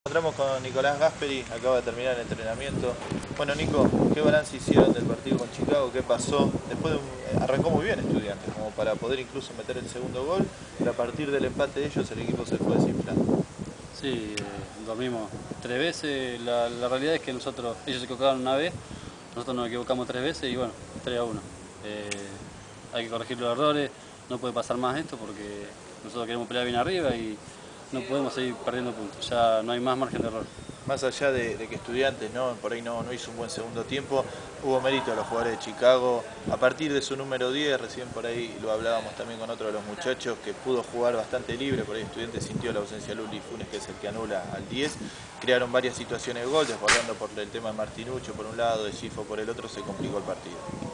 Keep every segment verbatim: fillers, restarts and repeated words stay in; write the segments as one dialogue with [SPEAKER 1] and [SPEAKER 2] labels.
[SPEAKER 1] Encontramos con Nicolás Gasperi, acaba de terminar el entrenamiento. Bueno, Nico, ¿qué balance hicieron del partido con Chicago? ¿Qué pasó? Después de un, arrancó muy bien Estudiantes, como para poder incluso meter el segundo gol, pero a partir del empate de ellos el equipo se fue desinflando.
[SPEAKER 2] Sí, eh, dormimos tres veces. La, la realidad es que nosotros, ellos se equivocaron una vez, nosotros nos equivocamos tres veces y bueno, tres a uno. Eh, hay que corregir los errores, no puede pasar más esto porque nosotros queremos pelear bien arriba y no podemos seguir perdiendo puntos, ya no hay más margen de error.
[SPEAKER 1] Más allá de, de que Estudiantes no, por ahí no, no hizo un buen segundo tiempo, hubo mérito a los jugadores de Chicago. A partir de su número diez, recién por ahí lo hablábamos también con otro de los muchachos, que pudo jugar bastante libre, por ahí Estudiantes sintió la ausencia de Luli Funes, que es el que anula al diez. Crearon varias situaciones de gol, desbordando por el tema de Martinuccio por un lado, de Gifo por el otro, se complicó el partido.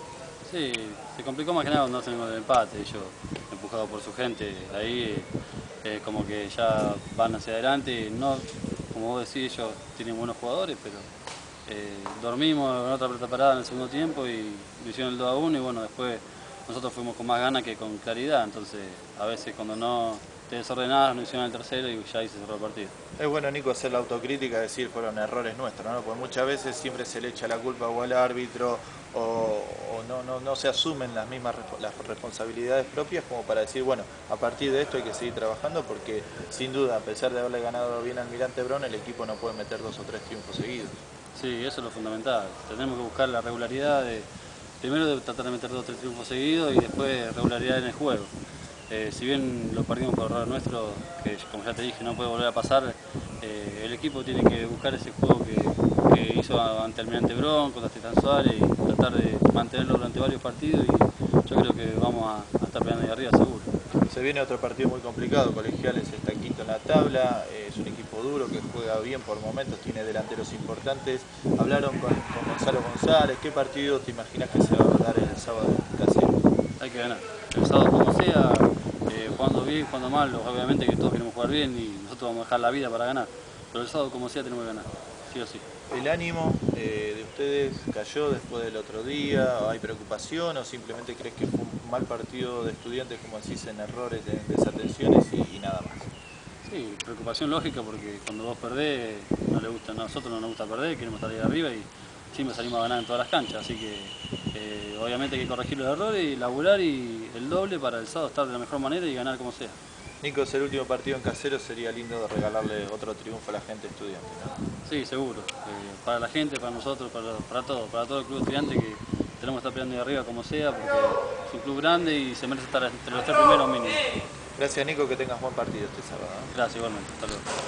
[SPEAKER 2] Sí, se complicó más que nada cuando hacen el empate, ellos empujados por su gente, ahí eh, como que ya van hacia adelante, no, como vos decís, ellos tienen buenos jugadores, pero eh, dormimos en otra pelota parada en el segundo tiempo y lo hicieron el dos a uno y bueno, después nosotros fuimos con más ganas que con claridad, entonces a veces cuando no te desordenás, no hicieron el tercero y ya ahí se cerró el partido.
[SPEAKER 1] Es bueno, Nico, hacer la autocrítica, decir fueron errores nuestros, ¿no? Porque muchas veces siempre se le echa la culpa o al árbitro o, o no, no, no se asumen las mismas las responsabilidades propias como para decir, bueno, a partir de esto hay que seguir trabajando porque sin duda, a pesar de haberle ganado bien al Almirante Brown, el equipo no puede meter dos o tres triunfos seguidos.
[SPEAKER 2] Sí, eso es lo fundamental, tenemos que buscar la regularidad, de, primero de tratar de meter dos o tres triunfos seguidos y después regularidad en el juego. Eh, si bien lo perdimos por error nuestro, que como ya te dije no puede volver a pasar, eh, el equipo tiene que buscar ese juego que, que hizo ante Almirante Brown, contra Titán Suárez y tratar de mantenerlo durante varios partidos y yo creo que vamos a, a estar peleando ahí arriba seguro.
[SPEAKER 1] Se viene otro partido muy complicado, Colegiales está quinto en la tabla, es un equipo duro que juega bien por momentos, tiene delanteros importantes. Hablaron con, con Gonzalo González, ¿qué partido te imaginas que se va a dar el sábado en Caseros?
[SPEAKER 2] Hay que ganar, el sábado como sea, eh, jugando bien, jugando mal, obviamente que todos queremos jugar bien y nosotros vamos a dejar la vida para ganar, pero el sábado como sea tenemos que ganar, sí o sí.
[SPEAKER 1] ¿El ánimo eh, de ustedes cayó después del otro día? ¿Hay preocupación o simplemente crees que fue un mal partido de Estudiantes, como decís, en errores, en desatenciones y, y nada más?
[SPEAKER 2] Sí, preocupación lógica porque cuando vos perdés, no le gusta, a nosotros no nos gusta perder, queremos salir arriba y siempre salimos a ganar en todas las canchas, así que eh, obviamente hay que corregir los errores y laburar y el doble para el sábado estar de la mejor manera y ganar como sea.
[SPEAKER 1] Nico, es el último partido en Caseros, sería lindo regalarle otro triunfo a la gente estudiante, ¿no?
[SPEAKER 2] Sí, seguro, eh, para la gente, para nosotros, para, para todo, para todo el club estudiante que tenemos que estar peleando de arriba como sea porque es un club grande y se merece estar entre los tres primeros mínimos.
[SPEAKER 1] Gracias, Nico, que tengas buen partido este sábado, ¿no?
[SPEAKER 2] Gracias igualmente, hasta luego.